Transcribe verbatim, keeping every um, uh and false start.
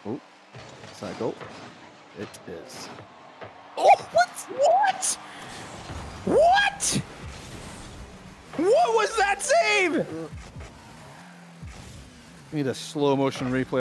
Oh, cycle. It is. Oh, what? What? What? What was that save? Need a slow motion replay.